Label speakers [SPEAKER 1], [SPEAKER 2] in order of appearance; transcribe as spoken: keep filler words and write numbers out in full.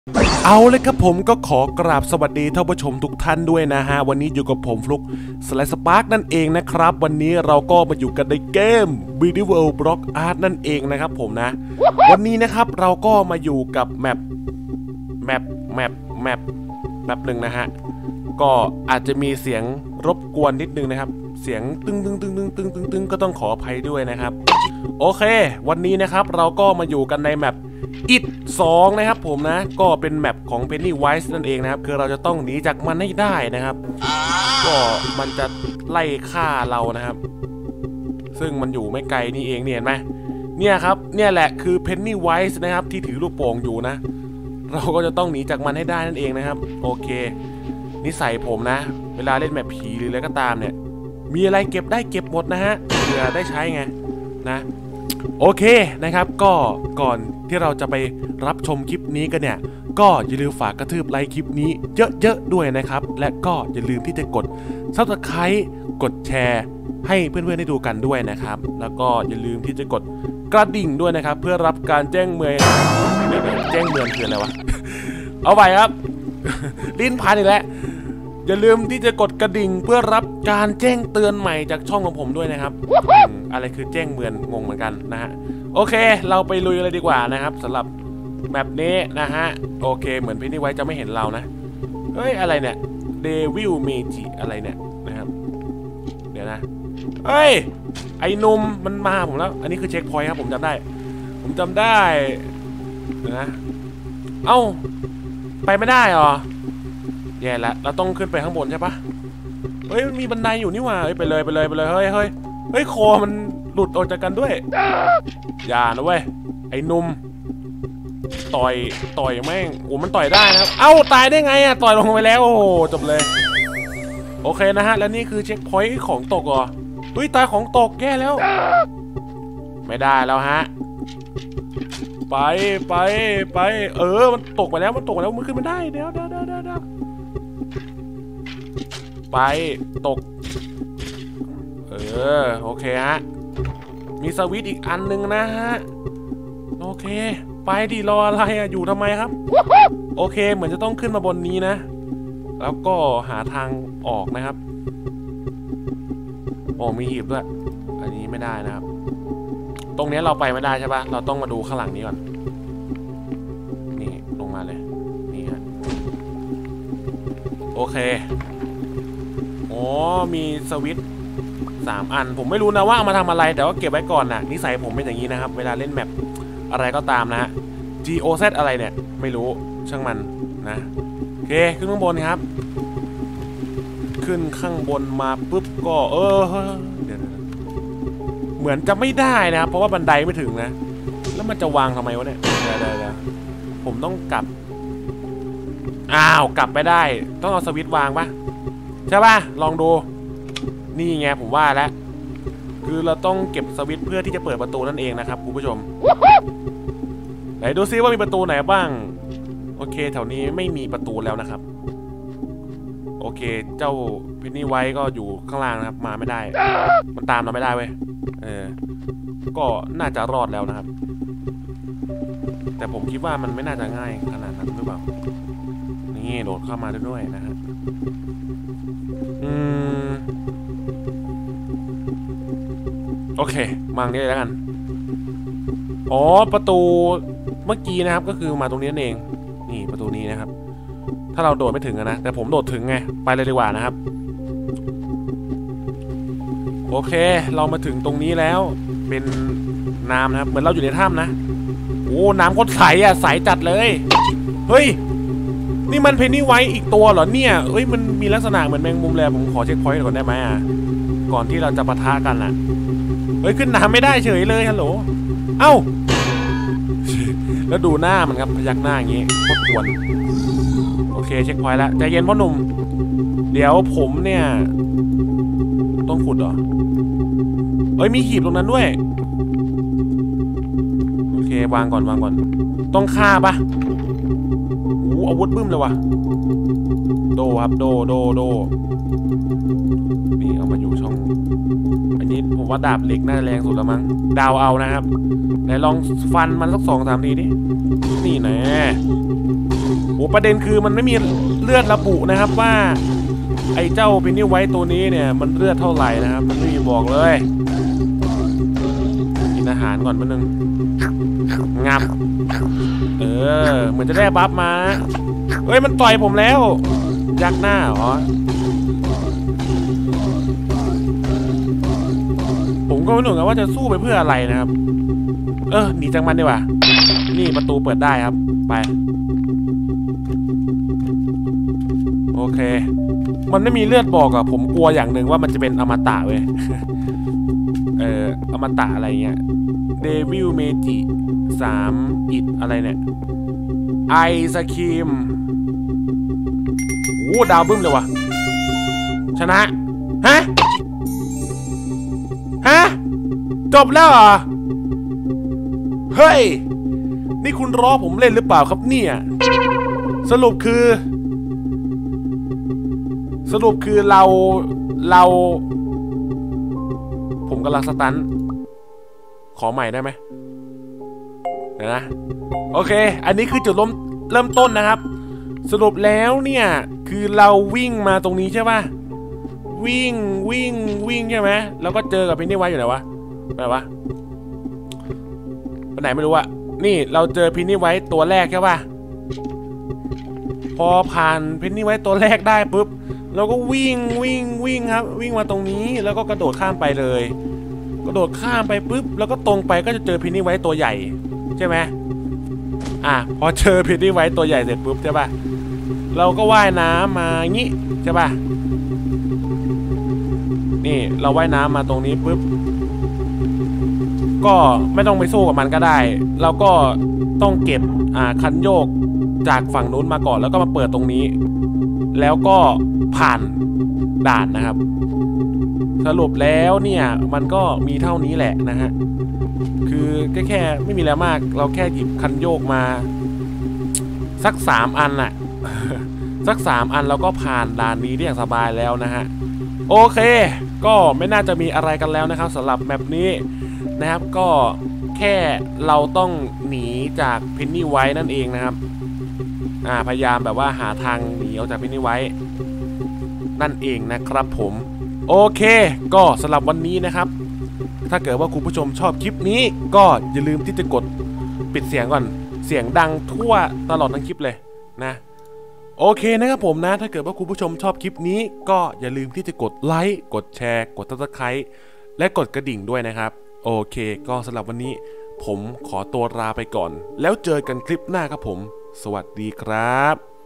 [SPEAKER 1] เอาเลยครับผมก็ขอกราบสวัสดีท่านผู้ชมทุกท่านด้วยนะฮะวันนี้อยู่กับผมฟลุกสไลด์สปาร์กนั่นเองนะครับวันนี้เราก็มาอยู่กันในเกม Medieval Block Art นั่นเองนะครับผมนะวันนี้นะครับเราก็มาอยู่กับแมปแมปแมปแมปแมปหนึ่งนะฮะก็อาจจะมีเสียงรบกวนนิดนึงนะครับเสียงตึ้งตึ้งตึ้งตึ้งตึ้งตึ้งตึ้งก็ต้องขออภัยด้วยนะครับโอเควันนี้นะครับเราก็มาอยู่กันในแมปอิดสองนะครับผมนะก็เป็นแมปของ Pennywise นั่นเองนะครับคือเราจะต้องหนีจากมันให้ได้นะครับก็มันจะไล่ฆ่าเรานะครับซึ่งมันอยู่ไม่ไกลนี่เองเนี่ยเห็นไหมเนี่ยครับเนี่ยแหละคือ Pennywise นะครับที่ถือลูกโป่งอยู่นะเราก็จะต้องหนีจากมันให้ได้นั่นเองนะครับโอเคนิสัยผมนะเวลาเล่นแมปผีหรืออะไรก็ตามเนี่ยมีอะไรเก็บได้เก็บหมดนะฮะเผื่อได้ใช้ไงนะโอเคนะครับก็ก่อนที่เราจะไปรับชมคลิปนี้กันเนี่ยก็อย่าลืมฝากกระทืบไลค์คลิปนี้เยอะๆด้วยนะครับและก็อย่าลืมที่จะกด ซับสไครบ์ กดแชร์ให้เพื่อนๆได้ดูกันด้วยนะครับแล้วก็อย่าลืมที่จะกดกระดิ่งด้วยนะครับเพื่อรับการแจ้งเตือนแจ้งเตือนคืออะไรวะ เอาไปครับ ลิ้นพันอีกแล้วอย่าลืมที่จะกดกระดิ่งเพื่อรับการแจ้งเตือนใหม่จากช่องของผมด้วยนะครับอะไรคือแจ้งเตือนงงเหมือนกันนะฮะโอเคเราไปลุยเลยดีกว่านะครับสำหรับแบบนี้นะฮะโอเคเหมือนพี่นี่ไว้จะไม่เห็นเรานะเฮ้ยอะไรเนี่ยเดวิลเมจิอะไรเนี่ยนะครับเดี๋ยวนะเฮ้ยไอ้นุ่มมันมาผมแล้วอันนี้คือเช็คพอยต์ครับผมจำได้ผมจำได้นะเอ้าไปไม่ได้หรอแย่แล้วเราต้องขึ้นไปข้างบนใช่ปะเฮ้ยมันมีบันไดอยู่นี่หว่าเฮ้ยไปเลยไปเลยไปเลยเฮ้ยเฮ้ยเฮ้ยคอมันหลุดออกจากกันด้วยอย่านะเว้ยไอ้นุ่มต่อยต่อยแม่งโอ้มันต่อยได้นะครับเอ้าตายได้ไงอะต่อยลงไปแล้วโอ้โหจบเลยโอเคนะฮะและนี่คือเช็คพอยต์ของตกเหรอเฮ้ยตายของตกแย่แล้วไม่ได้แล้วฮะไปไปไปเออมันตกไปแล้วมันตกไปแล้วมันขึ้นมาได้เดี๋ยวเดี๋ยวเดี๋ยวเดี๋ยวไปตกเออโอเคฮะมีสวิตช์อีกอันนึงนะฮะโอเคไปดิรออะไรอะอยู่ทำไมครับโอเคเหมือนจะต้องขึ้นมาบนนี้นะแล้วก็หาทางออกนะครับโอ้มีหีบด้วยอันนี้ไม่ได้นะครับตรงนี้เราไปไม่ได้ใช่ปะเราต้องมาดูข้างหลังนี้ก่อนนี่ลงมาเลยนี่ฮะโอเคอ๋อมีสวิตช์สามอันผมไม่รู้นะว่าเอามาทำอะไรแต่ว่าเก็บไว้ก่อนนะนิสัยผมเป็นอย่างนี้นะครับเวลาเล่นแมปอะไรก็ตามนะฮะ G O Z อะไรเนี่ยไม่รู้ช่างมันนะโอเคขึ้นข้างบนครับขึ้นข้างบนมาปุ๊บก็เออเดี๋ยวเหมือนจะไม่ได้นะครับเพราะว่าบันไดไม่ถึงนะแล้วมันจะวางทำไมวะเนี่ยเดี๋ยวเดี๋ยวผมต้องกลับอ้าวกลับไปได้ต้องเอาสวิตช์วางปะใช่ปะลองดูนี่ไงผมว่าแล้วคือเราต้องเก็บสวิตช์เพื่อที่จะเปิดประตูนั่นเองนะครับคุณผู้ชมไหนดูซิว่ามีประตูไหนบ้างโอเคแถวนี้ไม่มีประตูแล้วนะครับโอเคเจ้าเพนนี่ไว้ก็อยู่ข้างล่างนะครับมาไม่ได้มันตามเราไม่ได้เว้ยเออก็น่าจะรอดแล้วนะครับแต่ผมคิดว่ามันไม่น่าจะง่ายขนาดนั้นหรือเปล่านี่โดดเข้ามาด้วยนะฮะอืมโอเคมาตรงนี้เลยแล้วกันอ๋อประตูเมื่อกี้นะครับก็คือมาตรงนี้นั่นเองนี่ประตูนี้นะครับถ้าเราโดดไม่ถึงนะแต่ผมโดดถึงไงไปเลยดีกว่านะครับโอเคเรามาถึงตรงนี้แล้วเป็นน้ำนะครับเหมือนเราอยู่ในถ้ำนะโอ้น้ำโคตรใสอ่ะใสจัดเลยเฮ้ยนี่มันเพนนี่ไว้อีกตัวเหรอเนี่ยเฮ้ยมันมีลักษณะเหมือนแมงมุมเลยผมขอเช็คพอยต์ก่อนได้ไหมอ่ะก่อนที่เราจะปะทะกันอ่ะเฮ้ยขึ้นน้ำไม่ได้เฉยเลยฮัลโหลเอ้าแล้วดูหน้ามันครับพยักหน้าอย่างงี้โคตรกวนโอเคเช็คพอยต์แล้วใจเย็นพ่อหนุ่มเดี๋ยวผมเนี่ยต้องขุดเหรอเอ้ยมีหีบตรงนั้นด้วยโอเควางก่อนวางก่อนต้องฆ่าปะโอ้อาวุธวุธบึ้มเลยวะโดครับโดโดโดนี่เอามาอยู่ช่องอันนี้ผมว่าดาบเหล็กน่าแรงสุดแล้วมั้งดาวเอานะครับไหนลองฟันมันสักสองสามทีดินี่นะโอ้ประเด็นคือมันไม่มีเลือดระบุนะครับว่าไอ้เจ้าเพนนี่ไวท์ตัวนี้เนี่ยมันเลือดเท่าไหร่นะครับมันไม่มีบอกเลยกินอาหารก่อนแป๊บนึงงับเออเหมือนจะได้บัฟมาเฮ้ยมันต่อยผมแล้วยักหน้าเหรอผมก็ไม่รู้กันว่าจะสู้ไปเพื่ออะไรนะครับเออหนีจากมันดีกว่านี่ประตูเปิดได้ครับไปโอเคมันไม่มีเลือดบอกอะผมกลัวอย่างหนึ่งว่ามันจะเป็นอมตะเว้ย เอออมตะอะไรเงี้ยเดวิลเมจิสามอิดอะไรเนี่ยไอศครีมโอ้ดาวบึ้มเลยวะชนะฮะฮะจบแล้วเหรอเฮ้ยนี่คุณรอผมเล่นหรือเปล่าครับเนี่ยสรุปคือสรุปคือเราเราผมกำลังสตันขอใหม่ได้ไหมเดี๋ยวนะโอเคอันนี้คือจุดเริ่มเริ่มต้นนะครับสรุปแล้วเนี่ยคือเราวิ่งมาตรงนี้ใช่ป่ะวิ่งวิ่งวิ่งใช่ไหมแล้วก็เจอกับเพนนี่ไวท์อยู่ไหนวะไปวะไปไหนไม่รู้อะนี่เราเจอเพนนี่ไวท์ตัวแรกใช่ป่ะพอผ่านเพนนี่ไวท์ตัวแรกได้ปุ๊บเราก็วิ่งวิ่งวิ่งครับวิ่งมาตรงนี้แล้วก็กระโดดข้ามไปเลยกระโดดข้ามไปปุ๊บแล้วก็ตรงไปก็จะเจอเพนนี่ไวท์ตัวใหญ่ใช่ไหมอ่ะพอเจอเพนนี่ไวท์ตัวใหญ่เสร็จปุ๊บใช่ป่ะเราก็ว่ายน้ำมางี้ใช่ป่ะนี่เราว่ายน้ำมาตรงนี้ปุ๊บก็ไม่ต้องไปสู้กับมันก็ได้เราก็ต้องเก็บอ่าคันโยกจากฝั่งนู้นมาก่อนแล้วก็มาเปิดตรงนี้แล้วก็ผ่านด่านนะครับสรุปแล้วเนี่ยมันก็มีเท่านี้แหละนะฮะคือแค่แค่ไม่มีแล้วมากเราแค่หยิบคันโยกมาสักสามอันน่ะ สักสามอันเราก็ผ่านด่านนี้ได้อย่างสบายแล้วนะฮะโอเคก็ไม่น่าจะมีอะไรกันแล้วนะครับสำหรับแมปนี้นะครับก็แค่เราต้องหนีจากเพนนี่ไวท์นั่นเองนะครับอ่าพยายามแบบว่าหาทางหนีออกจากเพนนี่ไวท์นั่นเองนะครับผมโอเคก็สำหรับวันนี้นะครับถ้าเกิดว่าคุณผู้ชมชอบคลิปนี้ก็อย่าลืมที่จะกดปิดเสียงก่อนเสียงดังทั่วตลอดทั้งคลิปเลยนะโอเคนะครับผมนะถ้าเกิดว่าคุณผู้ชมชอบคลิปนี้ก็อย่าลืมที่จะกดไลค์กดแชร์กดซับสไครบ์และกดกระดิ่งด้วยนะครับโอเคก็สำหรับวันนี้ผมขอตัวลาไปก่อนแล้วเจอกันคลิปหน้าครับผมสวัสดีครับ